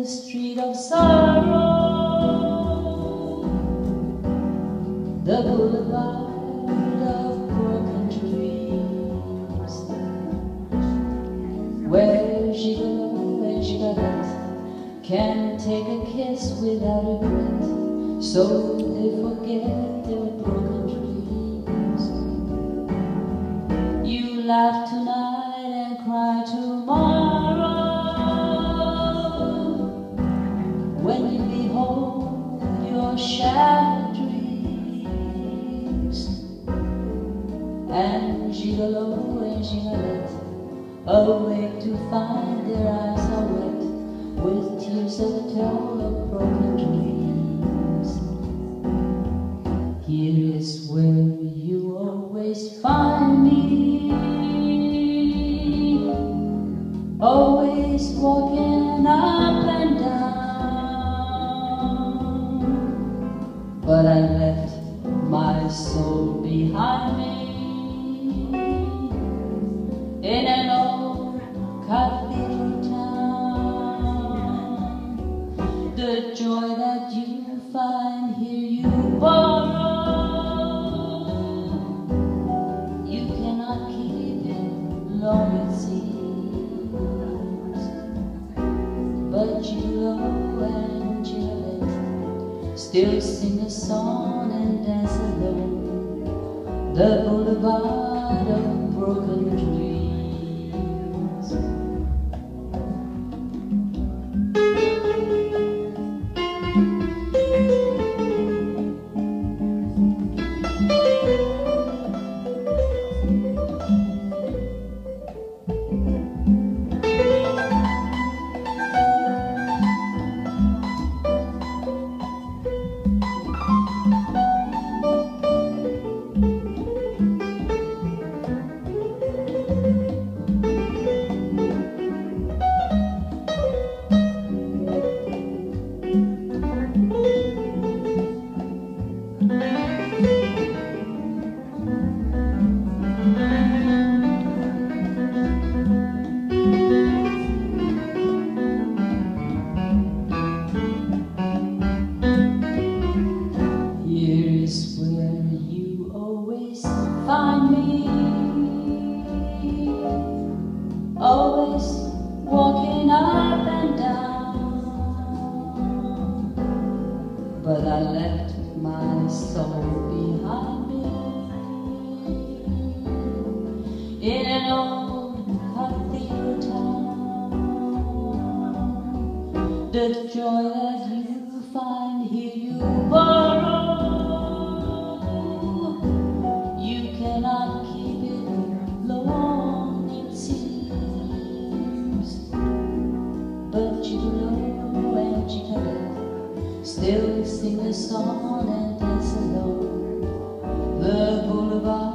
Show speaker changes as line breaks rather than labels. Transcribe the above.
street of sorrow, the boulevard of broken dreams, where Gigolo and Gigolette can take a kiss without regret, so they forget their broken dreams. You laugh tonight and cry tomorrow when you behold your shattered dreams. And Gigolo and Gigolette awake to find their eyes are wet with tears that tell of broken dreams. Here is where you always find me, always walking up and down, but I left my soul behind me in an old cathedral town. The joy that you find here you borrow, you cannot keep it long it seems. But Gigolo and Gigolette still sing a song and dance alone, the boulevard of broken dreams. Find me, always walking up and down, but I left my soul behind me in an old cathedral town. The joy that you find here you borrow, cannot keep it long it seems. But Gigolo and Gigolette still sing a song and dance alone, the boulevard